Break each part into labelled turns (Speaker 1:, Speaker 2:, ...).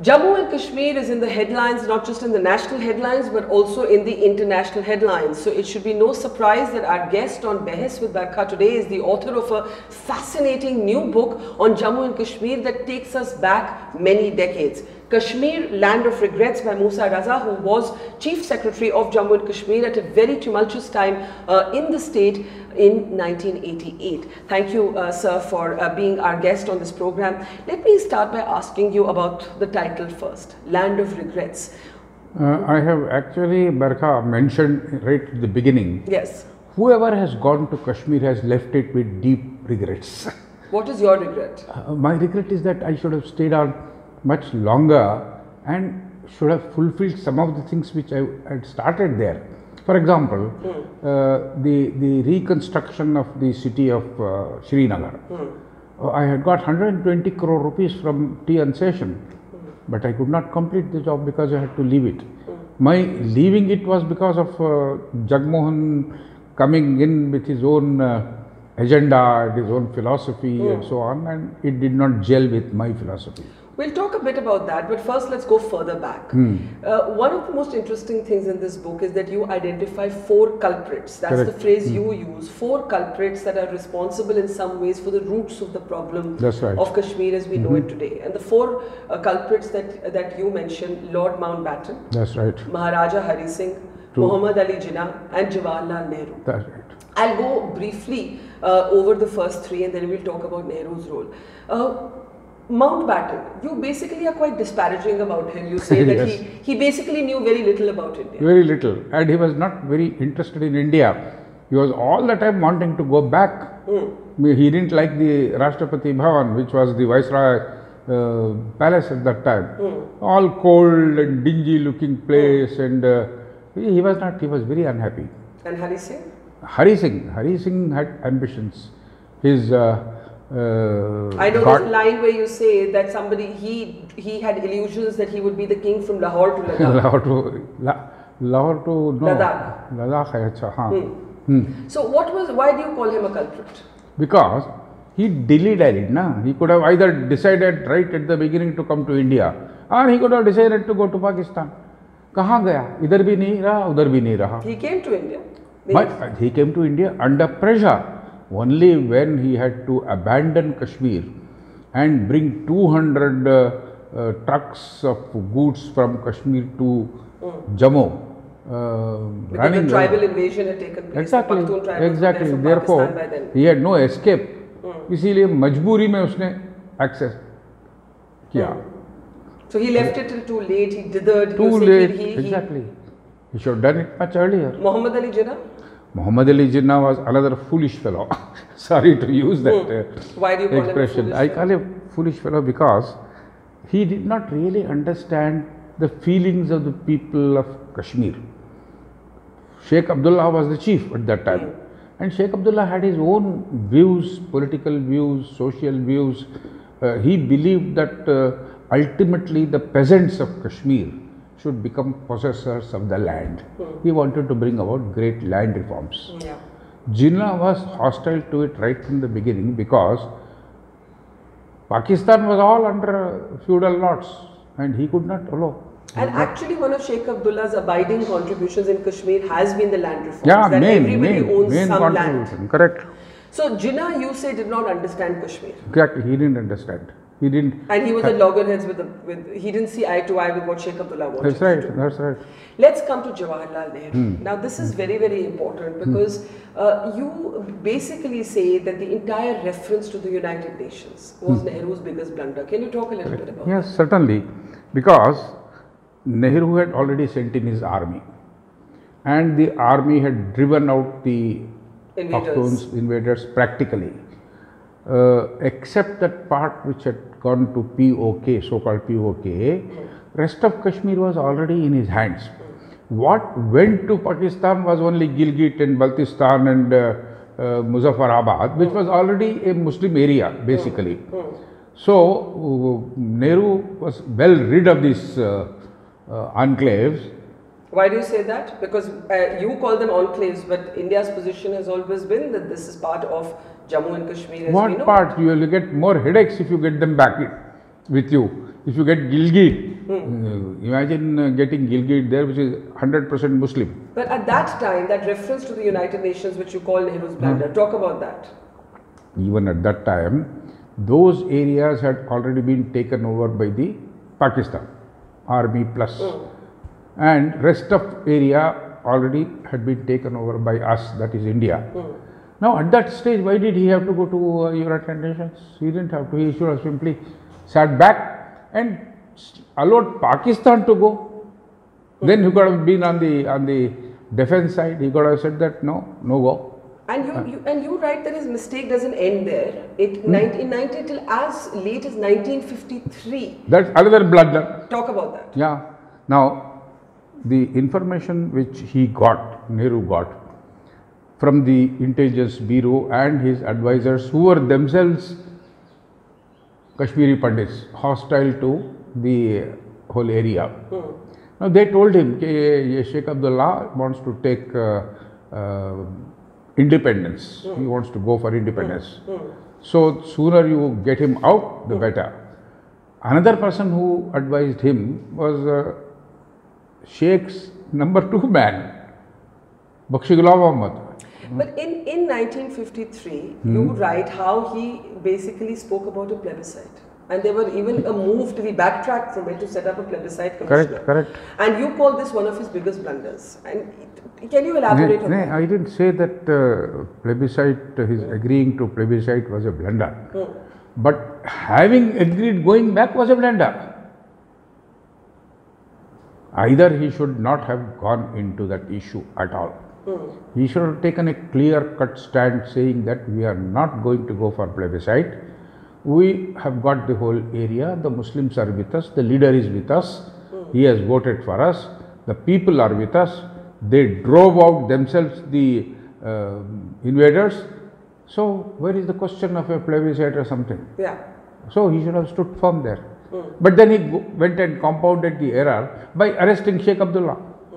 Speaker 1: Jammu and Kashmir is in the headlines, not just in the national headlines, but also in the international headlines. So it should be no surprise that our guest on Behes with Barkha today is the author of a fascinating new book on Jammu and Kashmir that takes us back many decades. Kashmir, Land of Regrets by Moosa Raza, who was Chief Secretary of Jammu and Kashmir at a very tumultuous time in the state in 1988. Thank you, sir, for being our guest on this program. Let me start by asking you about the title first, Land of Regrets.
Speaker 2: I have actually, Barkha, mentioned right at the beginning.
Speaker 1: Yes.
Speaker 2: Whoever has gone to Kashmir has left it with deep regrets.
Speaker 1: What is your regret?
Speaker 2: My regret is that I should have stayed on much longer and should have fulfilled some of the things which I had started there. For example, the reconstruction of the city of Srinagar. I had got 120 crore rupees from tea and session, but I could not complete the job because I had to leave it. My leaving it was because of Jagmohan coming in with his own agenda, his own philosophy and so on, and it did not gel with my philosophy.
Speaker 1: We'll talk a bit about that, but first let's go further back. One of the most interesting things in this book is that you identify 4 culprits. That's
Speaker 2: Correct.
Speaker 1: the phrase you use. 4 culprits that are responsible in some ways for the roots of the problem of Kashmir as we know it today. And the 4 culprits that you mentioned, Lord Mountbatten,
Speaker 2: That's right.
Speaker 1: Maharaja Hari Singh, Muhammad Ali Jinnah and Jawaharlal Nehru.
Speaker 2: That's right.
Speaker 1: I'll go briefly over the first 3 and then we'll talk about Nehru's role. Mountbatten, you basically are quite disparaging about him. You say that
Speaker 2: Yes.
Speaker 1: he basically knew very little about India.
Speaker 2: Very little, and he was not very interested in India. He was all the time wanting to go back. He didn't like the Rashtrapati Bhavan, which was the Viceroy palace at that time. All cold and dingy looking place, and he was not. He was very unhappy.
Speaker 1: And Hari Singh?
Speaker 2: Hari Singh had ambitions. His
Speaker 1: I know this line where you say that he had illusions that he would be the king from Lahore to Ladakh.
Speaker 2: Lahore to no,
Speaker 1: Ladakh.
Speaker 2: hai, acha, haan.
Speaker 1: So why do you call him a culprit?
Speaker 2: Because he dilly-dallied, na? He could have either decided right at the beginning to come to India, or he could have decided to go to Pakistan. Kahan gaya? Idhar bhi nahi raha, udhar bhi nahi raha.
Speaker 1: He came to India.
Speaker 2: But he came to India under pressure. Only when he had to abandon Kashmir and bring 200 trucks of goods from Kashmir to Jammu.
Speaker 1: Because the tribal invasion had taken place.
Speaker 2: Exactly. Therefore, he had no escape. इसीलिए मजबूरी में उसने access किया.
Speaker 1: So he left it till too late. He dithered.
Speaker 2: Too late. Exactly. He should have done it much earlier.
Speaker 1: Muhammad Ali Jinnah?
Speaker 2: Muhammad Ali Jinnah was another foolish fellow. Sorry to use that
Speaker 1: Why do you call
Speaker 2: expression.
Speaker 1: him
Speaker 2: I call him foolish fellow because he did not really understand the feelings of the people of Kashmir. Sheikh Abdullah was the chief at that time. And Sheikh Abdullah had his own views, political views, social views. He believed that ultimately the peasants of Kashmir should become possessors of the land. He wanted to bring about great land reforms. Jinnah was hostile to it right from the beginning because Pakistan was all under feudal lords and he could not allow.
Speaker 1: And actually one of Sheikh Abdullah's abiding contributions in Kashmir has been the land reforms.
Speaker 2: Yeah,
Speaker 1: that everybody
Speaker 2: main
Speaker 1: owns some
Speaker 2: contribution.
Speaker 1: land.
Speaker 2: Correct.
Speaker 1: So Jinnah, you say, did not understand Kashmir.
Speaker 2: Exactly, he didn't understand. He didn't.
Speaker 1: And he was at loggerheads he didn't see eye to eye with what Sheikh Abdullah wanted.
Speaker 2: That's right, that's right.
Speaker 1: Let's come to Jawaharlal Nehru. Now this is very, very important because you basically say that the entire reference to the United Nations was Nehru's biggest blunder. Can you talk a little bit about that?
Speaker 2: Yes, certainly. Because Nehru had already sent in his army. And the army had driven out the invaders practically. Except that part which had gone to POK, so-called POK, rest of Kashmir was already in his hands. What went to Pakistan was only Gilgit and Baltistan and Muzaffarabad, which was already a Muslim area basically. So Nehru was well rid of these enclaves.
Speaker 1: Why do you say that? Because you call them enclaves, but India's position has always been that this is part of Jammu and Kashmir. As
Speaker 2: what part? You will get more headaches if you get them back with you. If you get Gilgit, Imagine getting Gilgit there, which is 100% Muslim.
Speaker 1: But at that time, that reference to the United Nations, which you call Nehru's blunder, talk about that.
Speaker 2: Even at that time, those areas had already been taken over by the Pakistan army plus, and rest of area already had been taken over by us, that is India. Now at that stage, why did he have to go to United Nations? He didn't have to. He should have simply sat back and allowed Pakistan to go. Then he could have been on the defense side. He could have said that no go.
Speaker 1: And you write that his mistake doesn't end there. Till as late as 1953.
Speaker 2: That's another blunder.
Speaker 1: Talk about that.
Speaker 2: Yeah. Now, the information which Nehru got from the intelligence bureau and his advisors, who were themselves Kashmiri Pandits, hostile to the whole area. Now they told him that Sheikh Abdullah wants to take independence. He wants to go for independence. So sooner you get him out, the better. Another person who advised him was Sheikh's number 2 man, Bakshi Ghulam Ahmad.
Speaker 1: But in 1953, you write how he basically spoke about a plebiscite. And there were even a move to be backtracked from it to set up a plebiscite commission.
Speaker 2: Correct.
Speaker 1: And you call this one of his biggest blunders. And can you elaborate on that?
Speaker 2: I didn't say that his agreeing to plebiscite was a blunder. But having agreed going back was a blunder. Either he should not have gone into that issue at all. He should have taken a clear-cut stand saying that we are not going to go for plebiscite. We have got the whole area, the Muslims are with us, the leader is with us, he has voted for us, the people are with us, they drove out themselves the invaders. So where is the question of a plebiscite or something?
Speaker 1: Yeah.
Speaker 2: So he should have stood firm there. But then he went and compounded the error by arresting Sheikh Abdullah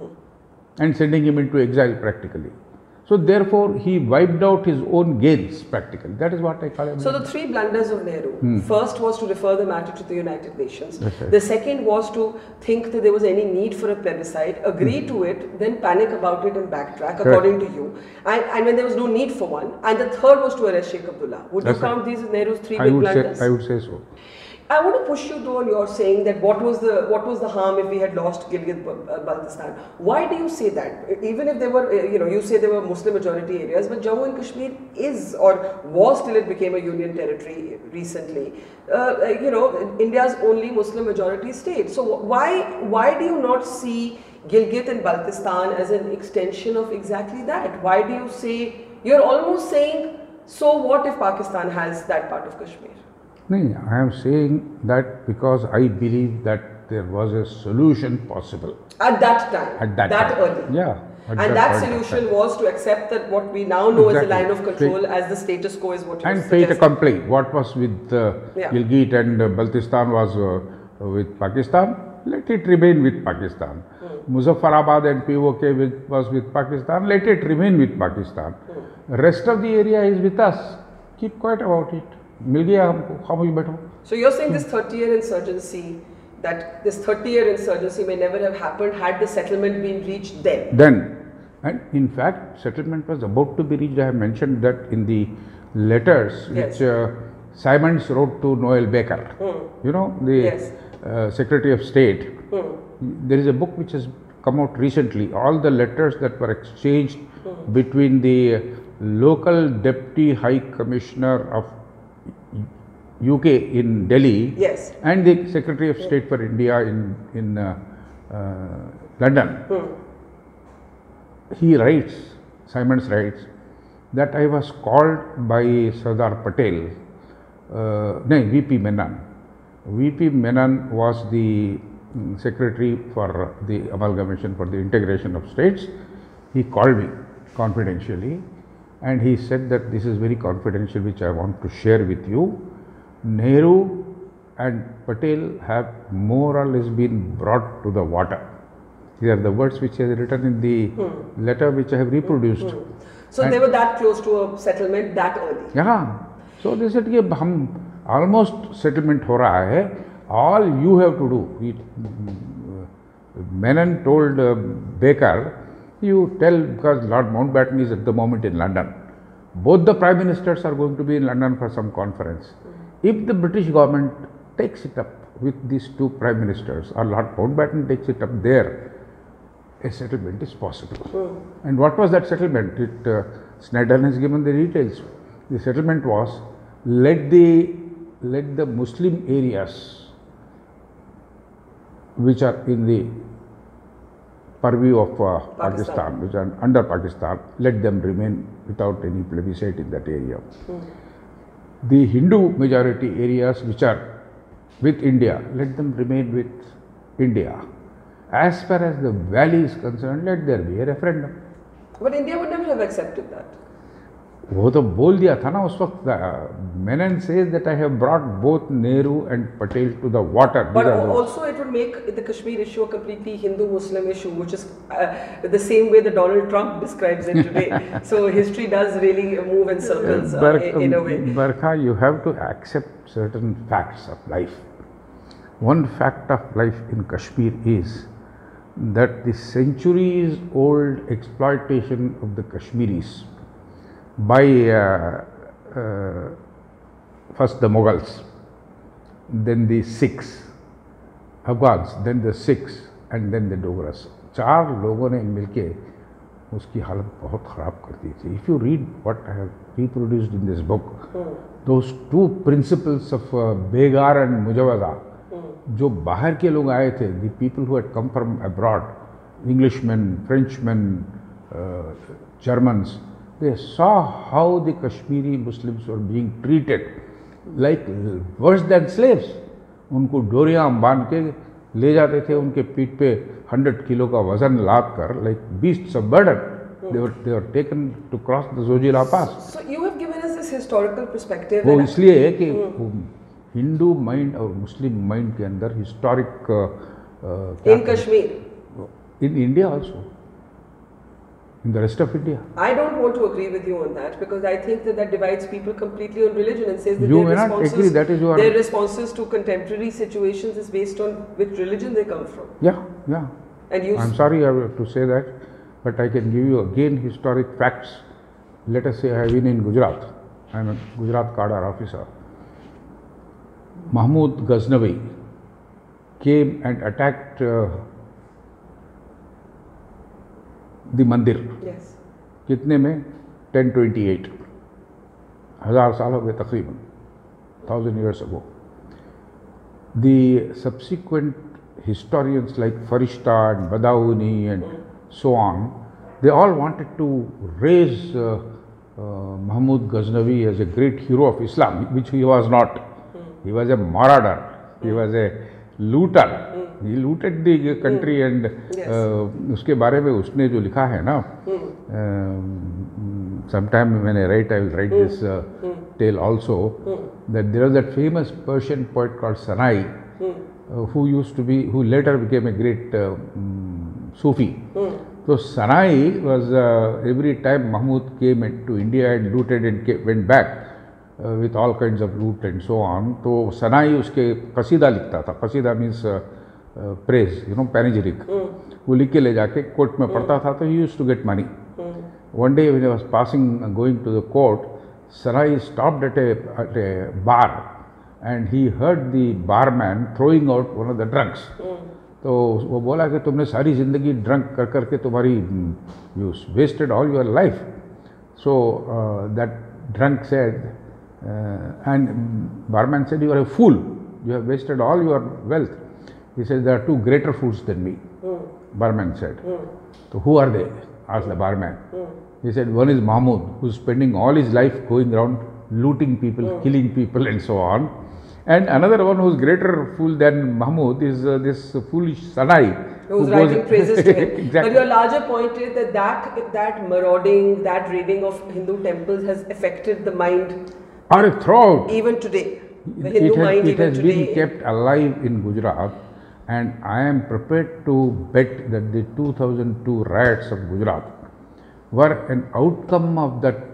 Speaker 2: and sending him into exile practically. So therefore, he wiped out his own gains practically. That is what I call it.
Speaker 1: So the 3 blunders of Nehru. First was to refer the matter to the United Nations. Right. The second was to think that there was any need for a plebiscite, agree to it, then panic about it and backtrack, according to you. And when there was no need for one. And the third was to arrest Sheikh Abdullah. Would you count these as Nehru's 3 big blunders?
Speaker 2: I would say so.
Speaker 1: I want to push you though on your saying that what was the harm if we had lost Gilgit-Baltistan? Why do you say that? Even if there were, you say there were Muslim majority areas, but Jammu and Kashmir is or was till it became a union territory recently, India's only Muslim majority state. So why do you not see Gilgit and Baltistan as an extension of exactly that? Why do you say, you're almost saying, so what if Pakistan has that part of Kashmir?
Speaker 2: No, I am saying that because I believe that there was a solution possible.
Speaker 1: At that time?
Speaker 2: At that time.
Speaker 1: Early?
Speaker 2: Yeah.
Speaker 1: And that solution was to accept that what we now know as the line of control as the status quo is what you
Speaker 2: and fait accompli. What was with Gilgit and Baltistan was with Pakistan. Let it remain with Pakistan. Muzaffarabad and POK was with Pakistan. Let it remain with Pakistan. Rest of the area is with us. Keep quiet about it.
Speaker 1: So you're saying this 30-year insurgency, that this 30-year insurgency may never have happened had the settlement been reached then?
Speaker 2: And in fact, settlement was about to be reached. I have mentioned that in the letters which Simons wrote to Noel Baker, the Secretary of State. There is a book which has come out recently, all the letters that were exchanged between the local Deputy High Commissioner of UK in Delhi and the Secretary of State for India in London. He writes, Simons writes, that I was called by Sardar Patel, VP Menon. VP Menon was the Secretary for the Amalgamation for the Integration of States. He called me confidentially and he said that this is very confidential, which I want to share with you. Nehru and Patel have more or less been brought to the water. These are the words which he has written in the letter which I have reproduced.
Speaker 1: So and they were that close to a settlement that early?
Speaker 2: Yeah. So they said कि हम almost settlement हो रहा है All you have to do, Menon told Baker, you tell, because Lord Mountbatten is at the moment in London. Both the Prime Ministers are going to be in London for some conference. If the British government takes it up with these two Prime Ministers, or Lord Mountbatten takes it up there, a settlement is possible. And what was that settlement? Snedden has given the details. The settlement was, let the Muslim areas which are in the purview of Pakistan, which are under Pakistan, let them remain without any plebiscite in that area. The Hindu majority areas which are with India, let them remain with India. As far as the valley is concerned, let there be a referendum.
Speaker 1: But India would never have accepted that.
Speaker 2: वो तो बोल दिया था ना उस वक्त. Menon says that I have brought both Nehru and Patel to the water.
Speaker 1: But also it would make the Kashmir issue a completely Hindu-Muslim issue, which is the same way that Donald Trump describes it today. So history does really move in circles in a way.
Speaker 2: Barkha, you have to accept certain facts of life. One fact of life in Kashmir is that the centuries-old exploitation of the Kashmiris by first the Mughals, then the Sikhs, Afghans, then the Sikhs, and then the Dogras. चार लोगों ने मिलके उसकी हालत बहुत ख़राब कर दी थी. If you read what I have reproduced in this book, those two principles of Begar and Mujawaza, जो बाहर के लोग आए थे, the people who had come from abroad, Englishmen, Frenchmen, Germans, they saw how the Kashmiri Muslims were being treated like worse than slaves. उनको डोरियां बांध के ले जाते थे, उनके पीठ पे 100 किलो का वजन लाद कर, like beasts of burden. They were taken to cross the Zojila Pass.
Speaker 1: So you have given us this historical perspective.
Speaker 2: वो इसलिए है कि हिंदू माइंड और मुस्लिम माइंड के अंदर historic
Speaker 1: in Kashmir,
Speaker 2: in India also, in the rest of India.
Speaker 1: I don't want to agree with you on that, because I think that divides people completely on religion and says that
Speaker 2: you may not agree, that is your
Speaker 1: their responses to contemporary situations is based on which religion they come from.
Speaker 2: Yeah.
Speaker 1: And you,
Speaker 2: I'm sorry I have to say that, but I can give you again historic facts. Let us say I have been in Gujarat. I am a Gujarat cadre officer. Mahmud Ghaznavi came and attacked the mandir.
Speaker 1: yes,
Speaker 2: कितने में 1028, 1000 साल हो गए तकरीबन, 1000 years ago. The subsequent historians like Farishta and Badauni and so on, they all wanted to raise Mahmud Ghaznavi as a great hero of Islam, which he was not. He was a marauder, he was a looter. He looted the country and उसके बारे में उसने जो लिखा है ना, sometime when I write, I will write this tale also, that there was that famous Persian poet called Sanai, who later became a great Sufi. So Sanai was, every time Mahmud came to India and looted and went back with all kinds of loot and so on, तो Sanai उसके कसीदा लिखता था. कसीदा means praise, panegyric. वो लिख के ले जाके court में पढ़ता था, तो he used to get money. One day when he was going to the court, Sanai stopped at a bar and he heard the barman throwing out one of the drunks. तो वो बोला कि तुमने सारी जिंदगी ड्रंक कर करके तुम्हारी you wasted all your life. So that drunk said, and barman said, you are a fool, you have wasted all your wealth. He said, there are two greater fools than me. Barman said. So who are they? Asked the barman. He said, one is Mahmud, who is spending all his life going around looting people, killing people and so on. And another one who is greater fool than Mahmud is this foolish Sanai,
Speaker 1: who was writing praises to him.
Speaker 2: Exactly.
Speaker 1: But your larger point is that marauding, that raiding of Hindu temples has affected the mind
Speaker 2: throughout.
Speaker 1: Even today. The Hindu mind
Speaker 2: it
Speaker 1: even
Speaker 2: has
Speaker 1: today.
Speaker 2: been kept alive in Gujarat, and I am prepared to bet that the 2002 riots of Gujarat were an outcome of that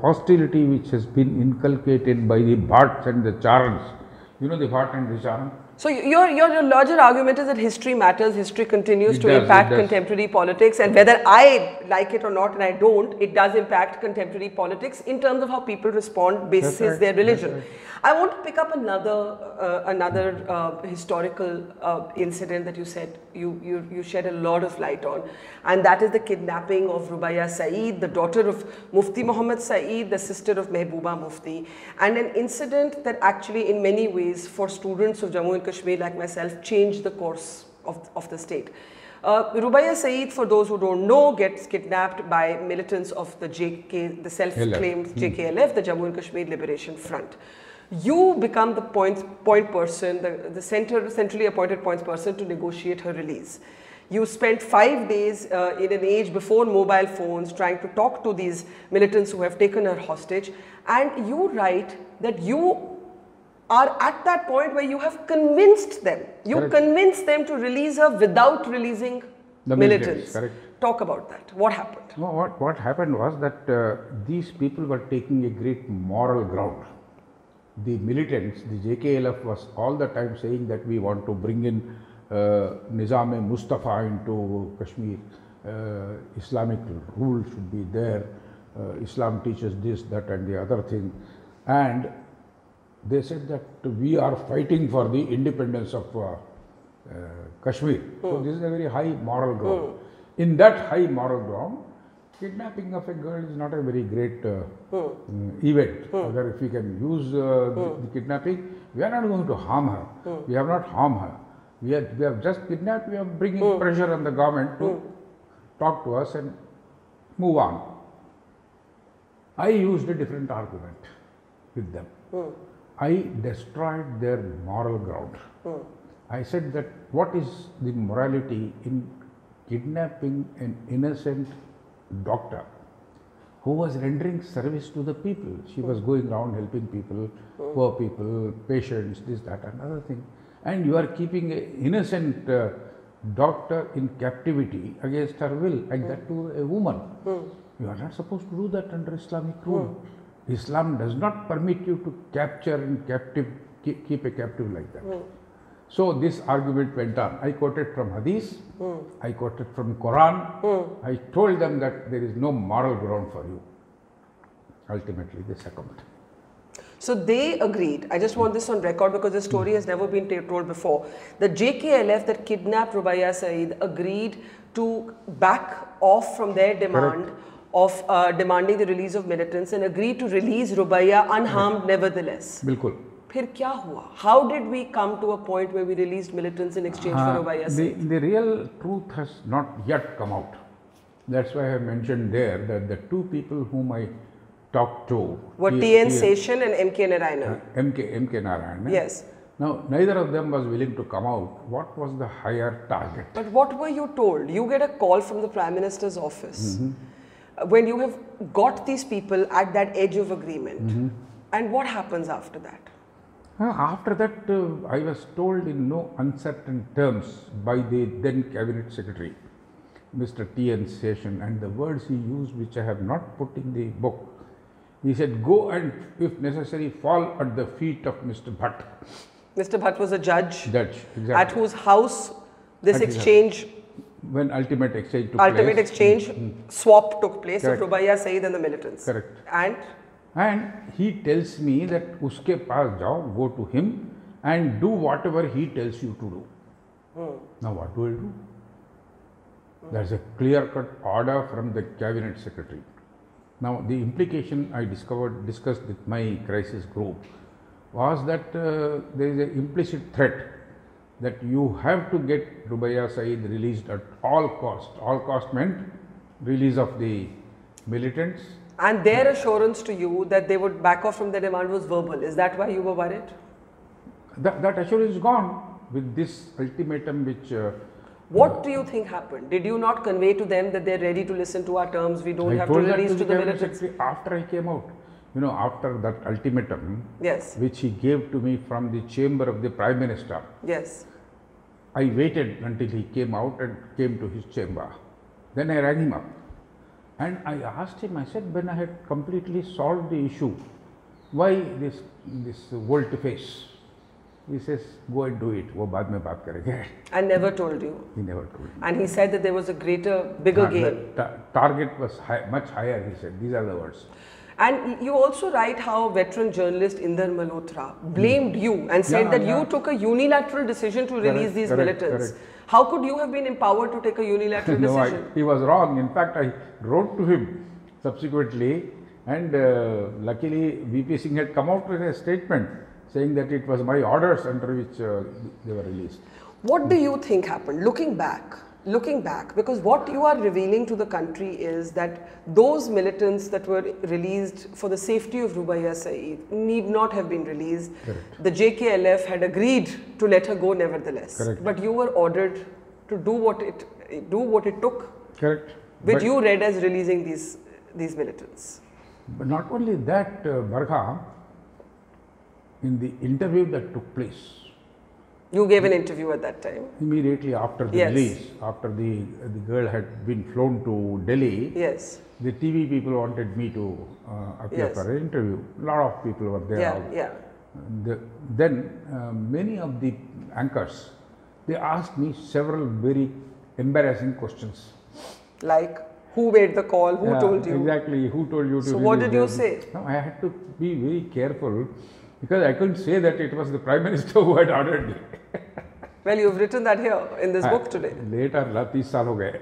Speaker 2: hostility which has been inculcated by the Bhatts and the Charans. You know the Bhatt and the Charan?
Speaker 1: So your larger argument is that history matters, history continues to impact contemporary politics, and whether I like it or not, and I don't, it does impact contemporary politics in terms of how people respond basis their religion. I want to pick up another historical incident that you said you shed a lot of light on, and that is the kidnapping of Rubaiya Sayeed, the daughter of Mufti Muhammad Sayeed, the sister of Mehbooba Mufti, and an incident that actually in many ways for students of Jammu and Kashmir like myself changed the course of the state. Rubaiya Sayeed, for those who don't know, gets kidnapped by militants of the the self-claimed JKLF, the Jammu and Kashmir Liberation Front. You become the point person, the centrally appointed point person to negotiate her release. You spent 5 days in an age before mobile phones trying to talk to these militants who have taken her hostage, and you write that you are at that point where you have convinced them. You convinced them to release her without releasing the militants. Talk about that. What happened?
Speaker 2: No, what happened was that these people were taking a great moral ground. The militants, the JKLF was all the time saying that we want to bring in Nizam-e-Mustafa into Kashmir, Islamic rule should be there, Islam teaches this, that and the other thing, and they said that we are fighting for the independence of Kashmir. So this is a very high moral ground. In that high moral ground, kidnapping of a girl is not a very great event. If we can use the kidnapping, we are not going to harm her. We have not harmed her. We have just kidnapped, we are bringing pressure on the government to talk to us and move on. I used a different argument with them. I destroyed their moral ground. I said that what is the morality in kidnapping an innocent doctor who was rendering service to the people. She was going around helping people, poor people, patients, this, that, another thing. And you are keeping an innocent doctor in captivity against her will, and that to a woman. You are not supposed to do that under Islamic rule. Islam does not permit you to capture and keep a captive like that. So this argument went on. I quoted from Hadith, I quoted from Quran, I told them that there is no moral ground for you. Ultimately they succumbed.
Speaker 1: So they agreed. I just want this on record because the story has never been told before. The JKLF that kidnapped Rubaiya Sayeed agreed to back off from their demand of demanding the release of militants and agreed to release Rubaiya unharmed nevertheless.
Speaker 2: Bilkul.
Speaker 1: फिर क्या हुआ? How did we come to a point where we released militants in exchange for Rubaiya Sayeed?
Speaker 2: The real truth has not yet come out. That's why I mentioned there that the two people whom I talked to
Speaker 1: were T.N. Seshan and M.K. Narayanan.
Speaker 2: M.K. Narayanan.
Speaker 1: Yes.
Speaker 2: Now, neither of them was willing to come out. What was the higher target?
Speaker 1: But what were you told? You get a call from the Prime Minister's office when you have got these people at that edge of agreement. And what happens after that?
Speaker 2: After that, I was told in no uncertain terms by the then Cabinet Secretary, Mr. T.N. Seshan, and the words he used, which I have not put in the book. He said, go and, if necessary, fall at the feet of Mr. Bhatt.
Speaker 1: Mr. Bhatt was a judge.
Speaker 2: Exactly.
Speaker 1: At whose house this exchange,
Speaker 2: when ultimate exchange took place.
Speaker 1: Swap took place of Rubaiya Sayeed and the militants.
Speaker 2: Correct.
Speaker 1: And
Speaker 2: he tells me that uske paas jao, go to him and do whatever he tells you to do. Now what do I do? There's a clear-cut order from the Cabinet Secretary. Now the implication I discussed with my crisis group was that there is an implicit threat that you have to get Rubaiya Sayeed released at all cost. All cost meant release of the militants.
Speaker 1: And their assurance to you that they would back off from their demand was verbal. Is that why you were worried?
Speaker 2: That assurance is gone with this ultimatum which...
Speaker 1: what do you think happened? Did you not convey to them that they're ready to listen to our terms, we don't have to release to the militants?
Speaker 2: After I came out, you know, after that ultimatum, which he gave to me from the chamber of the Prime Minister, I waited until he came out and came to his chamber. Then I rang him up. And I asked him, I said, when I had completely solved the issue, why this volte-face? He says, go and do it. वो बाद में बात करेंगे.
Speaker 1: And never told you.
Speaker 2: He never told me.
Speaker 1: And he said that there was a bigger gain.
Speaker 2: The target was much higher, he said. These are the words.
Speaker 1: And you also write how veteran journalist Inder Malhotra blamed you and said that you took a unilateral decision to release these militants. How could you have been empowered to take a unilateral decision?
Speaker 2: No, he was wrong. In fact, I wrote to him subsequently, and luckily VP Singh had come out with a statement saying that it was my orders under which they were released.
Speaker 1: What do you think happened? Looking back, because what you are revealing to the country is that those militants that were released for the safety of Rubaiya Sayeed need not have been released.
Speaker 2: Correct.
Speaker 1: The JKLF had agreed to let her go nevertheless.
Speaker 2: Correct.
Speaker 1: But you were ordered to do what it took.
Speaker 2: Correct.
Speaker 1: Which you read as releasing these militants.
Speaker 2: But not only that, Barkha, in the interview that took place,
Speaker 1: you gave an interview at that time.
Speaker 2: Immediately after the release, after the girl had been flown to Delhi, the TV people wanted me to appear for an interview. A lot of people were there. Then many of the anchors, they asked me several very embarrassing questions.
Speaker 1: Like, who made the call? Who told you?
Speaker 2: Exactly, who told you to
Speaker 1: So what did you say?
Speaker 2: No, I had to be very careful because I couldn't say that it was the Prime Minister who had ordered me.
Speaker 1: Well, you've written that here in this book today.
Speaker 2: Later, 30 साल हो गए.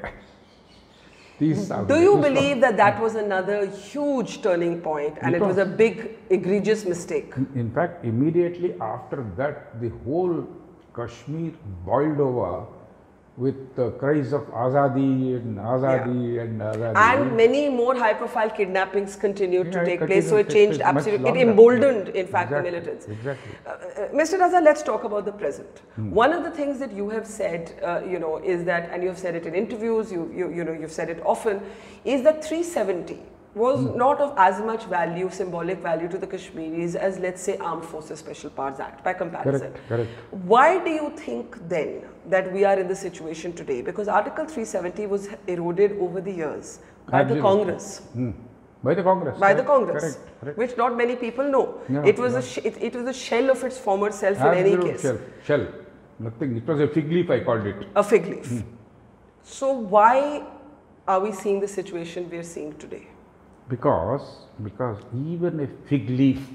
Speaker 2: 30 साल.
Speaker 1: Do you believe that was another huge turning point and it was a big, egregious mistake?
Speaker 2: In fact, immediately after that, the whole Kashmir boiled over with cries of Azadi and Azadi and Azadi.
Speaker 1: And many more high-profile kidnappings continued to take place. So it changed absolutely. It emboldened, in fact, the militants.
Speaker 2: Exactly.
Speaker 1: Mr. Raza, let's talk about the present. One of the things that you have said, is that, and you have said it in interviews, you've said it often, is that 370 was not of as much value, symbolic value to the Kashmiris as, let's say, Armed Forces Special Powers Act by comparison.
Speaker 2: Correct.
Speaker 1: Why do you think then that we are in this situation today? Because Article 370 was eroded over the years by the Congress.
Speaker 2: By the Congress.
Speaker 1: By the Congress,
Speaker 2: correct.
Speaker 1: Which not many people know. It was a shell of its former self in any case.
Speaker 2: Shell. Nothing. It was a fig leaf, I called it.
Speaker 1: A fig leaf. So why are we seeing the situation we are seeing today?
Speaker 2: Because even a fig leaf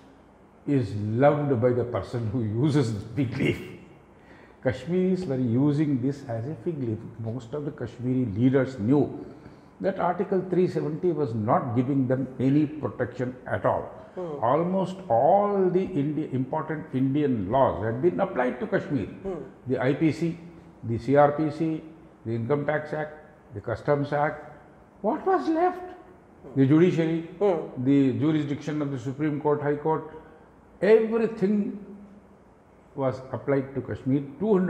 Speaker 2: is loved by the person who uses the fig leaf. Kashmiris were using this as a fig leaf. Most of the Kashmiri leaders knew that Article 370 was not giving them any protection at all. Almost all the important Indian laws had been applied to Kashmir. The IPC, the CRPC, the Income Tax Act, the Customs Act. What was left? The judiciary, the jurisdiction of the Supreme Court, High Court, everything was applied to Kashmir.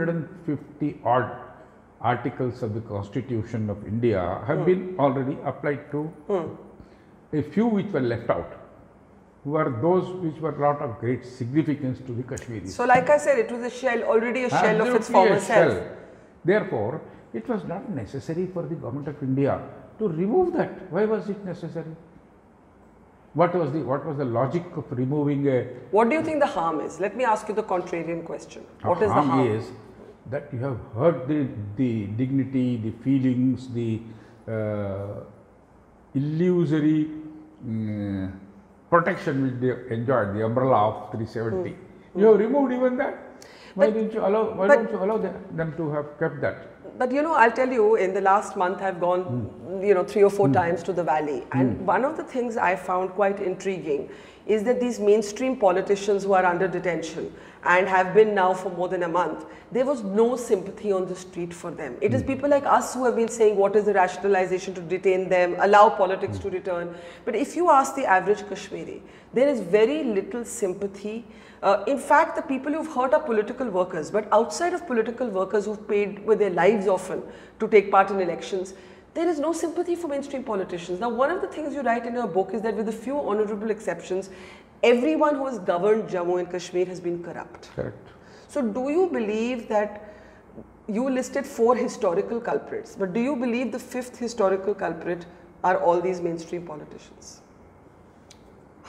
Speaker 2: 250 odd articles of the Constitution of India have been already applied to. A few which were left out were those which were not of great significance to the Kashmiris.
Speaker 1: So like I said, it was a shell, already a shell of its former self.
Speaker 2: Therefore, it was not necessary for the government of India to remove that. Why was it necessary? What was the logic of removing a...
Speaker 1: What do you think the harm is? Let me ask you the contrarian question. What is the harm?
Speaker 2: Is that you have hurt the dignity, the feelings, the illusory protection which they enjoyed, the umbrella of 370. You have removed even that. Why don't you allow them to have kept that?
Speaker 1: But I'll tell you, in the last month I've gone, 3 or 4 times to the valley. And one of the things I found quite intriguing is that these mainstream politicians who are under detention and have been now for more than a month, there was no sympathy on the street for them. It is people like us who have been saying what is the rationalization to detain them, allow politics to return. But if you ask the average Kashmiri, there is very little sympathy. In fact, the people who've hurt are political workers, but outside of political workers who've paid with their lives often to take part in elections, there is no sympathy for mainstream politicians. Now, one of the things you write in your book is that with a few honorable exceptions, everyone who has governed Jammu and Kashmir has been corrupt.
Speaker 2: Correct.
Speaker 1: So, do you believe that you listed 4 historical culprits, but do you believe the 5th historical culprit are all these mainstream politicians?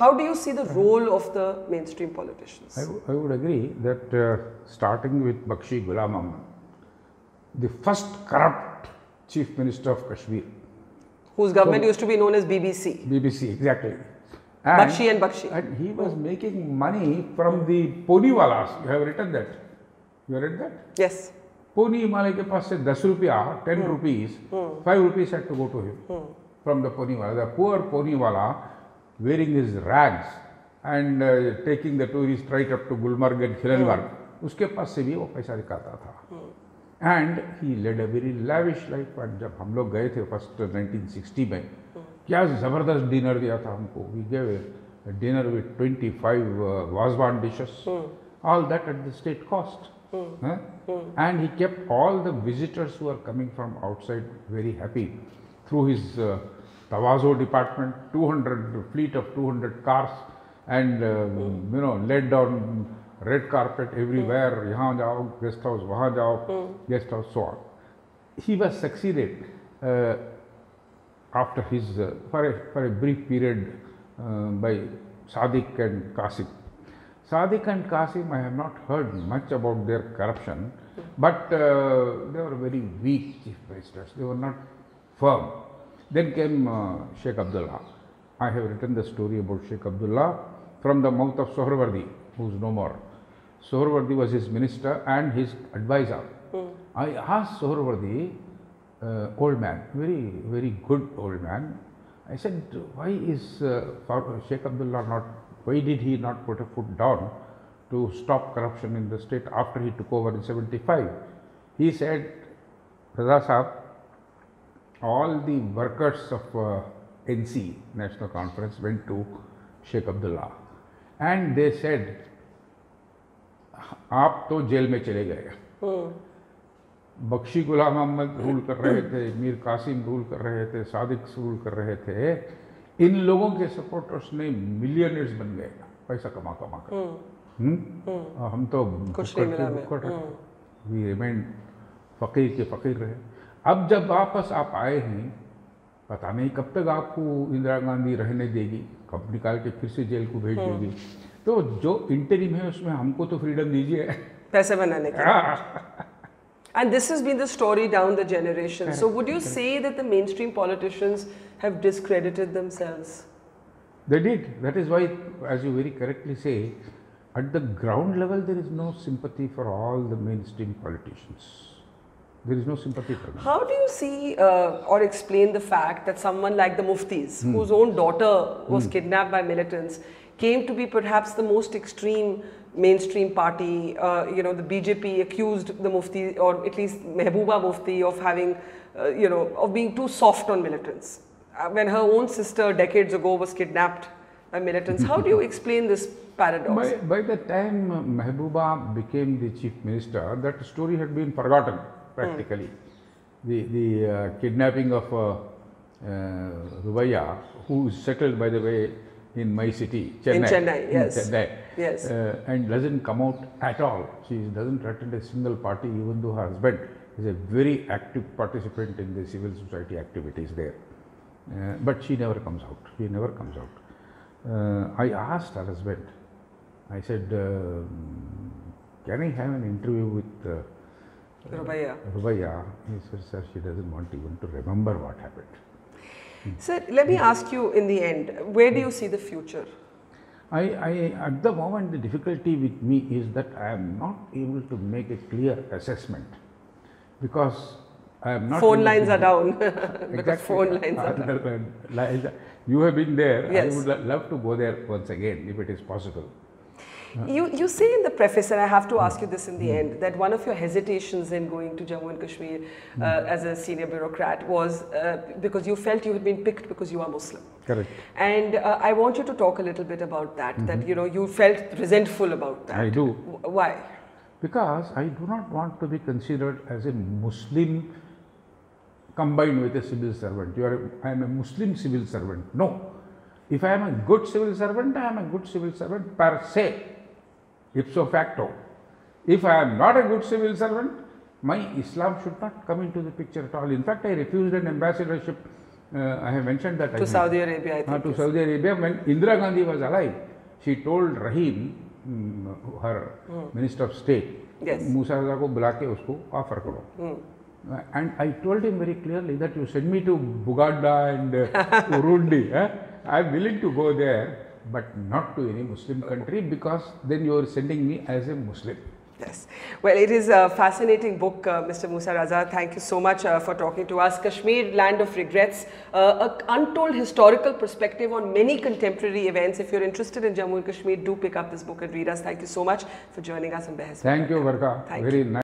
Speaker 1: How do you see the role of the mainstream politicians?
Speaker 2: I would agree that starting with Bakshi Ghulam Ahmad, the first corrupt Chief Minister of Kashmir.
Speaker 1: Whose government used to be known as BBC.
Speaker 2: BBC, exactly.
Speaker 1: Bakshi and Bakshi.
Speaker 2: And he was making money from the Poniwalas. You have written that. You have read that?
Speaker 1: Yes.
Speaker 2: Poni wale ke paas se 10 rupiya, 10 rupees, 5 rupees had to go to him from the Poniwala. The poor Poniwala wearing his rags and taking the tourists right up to Gulmarg and Hirangarh, uske paas se bhi wo paisa nikalta tha. And he led a very lavish life. And जब हम लोग गए थे first 1960 में, क्या ज़बरदस्त dinner दिया था हमको. We gave a dinner with 25 Wazwan dishes, all that at the state cost. And he kept all the visitors who are coming from outside very happy through his Tawazo department, 200 fleet of 200 cars, and led down red carpet everywhere. Yahan jao, guest house, wahan jao, guest house, so on. He was succeeded after his for a brief period by Sadiq and Qasim. Sadiq and Qasim, I have not heard much about their corruption, but they were very weak chief ministers. They were not firm. Then came Sheikh Abdullah. I have written the story about Sheikh Abdullah from the mouth of Sohrawardi, who is no more. Sohrawardi was his minister and his advisor. I asked Sohrawardi, old man, very, very good old man, I said, why is Sheikh Abdullah why did he not put a foot down to stop corruption in the state after he took over in 75? He said, Raza Sahab, all the workers of NC, National Conference, went to Sheikh Abdullah and they said, आप तो jail में चले गए. Bakshi Ghulam Ahmad rule कर रहे थे, Mir Qasim rule कर रहे थे, सादिक रूल कर रहे थे. इन लोगों के सपोर्टर्स ने मिलियनर्स बन गए पैसा कमा कमा कर. हम तो
Speaker 1: कुछ नहीं मिला
Speaker 2: वी रिमेन फकीर के फकीर रहे. अब जब वापस आप आए हैं, पता नहीं कब तक आपको इंदिरा गांधी रहने देगी, कब निकाल के फिर से जेल को भेज देगी. तो जो इंटरिम है उसमें हमको तो फ्रीडम दीजिए
Speaker 1: पैसे बनाने के. And this has been the story down the generation. So would you say that the mainstream politicians have discredited themselves?
Speaker 2: They did. That is why, as you very correctly say, at the ground level there is no sympathy for all the mainstream politicians. There is no sympathy for them.
Speaker 1: How do you see or explain the fact that someone like the Muftis, whose own daughter was kidnapped by militants, came to be perhaps the most extreme mainstream party? The BJP accused the Mufti, or at least Mehbooba Mufti, of having, of being too soft on militants. When her own sister decades ago was kidnapped by militants, how do you explain this paradox?
Speaker 2: By the time Mehbooba became the chief minister, that story had been forgotten practically. The kidnapping of Rubaiya, who is settled, by the way, in my city, Chennai.
Speaker 1: In Chennai, yes.
Speaker 2: Chennai.
Speaker 1: Yes.
Speaker 2: And doesn't come out at all. She doesn't attend a single party, even though her husband is a very active participant in the civil society activities there. But she never comes out. She never comes out. I asked her husband, I said, can I have an interview with Rubaiya? He said, sir, she doesn't want even to remember what happened.
Speaker 1: Sir, let me ask you in the end, where do you see the future?
Speaker 2: At the moment, the difficulty with me is that I am not able to make a clear assessment, because I am not.
Speaker 1: Phone lines are down.
Speaker 2: Exactly.
Speaker 1: Because phone lines are down.
Speaker 2: You have been there.
Speaker 1: Yes.
Speaker 2: I would love to go there once again, if it is possible.
Speaker 1: You say in the preface, and I have to ask you this in the end, that one of your hesitations in going to Jammu and Kashmir as a senior bureaucrat was because you felt you had been picked because you are Muslim.
Speaker 2: Correct.
Speaker 1: And I want you to talk a little bit about that, that you felt resentful about that.
Speaker 2: I do.
Speaker 1: Why?
Speaker 2: Because I do not want to be considered as a Muslim combined with a civil servant. I am a Muslim civil servant. No. If I am a good civil servant, I am a good civil servant per se, ipso facto. If I am not a good civil servant, my Islam should not come into the picture at all. In fact, I refused an ambassadorship I have mentioned that.
Speaker 1: To Saudi Arabia, I think.
Speaker 2: To Saudi Arabia, when Indira Gandhi was alive, she told Rahim, her Minister of State, Moosa Raza को बुला के उसको offer करो. And I told him very clearly that you send me to Buganda and Urundi. I am willing to go there, but not to any Muslim country, because then you are sending me as a Muslim.
Speaker 1: Yes. Well, it is a fascinating book, Mr. Moosa Raza. Thank you so much for talking to us. Kashmir, Land of Regrets, an untold historical perspective on many contemporary events. If you're interested in Jammu and Kashmir, do pick up this book and read us. Thank you so much for joining us on Behes.
Speaker 2: Thank you, Barkha. Very nice.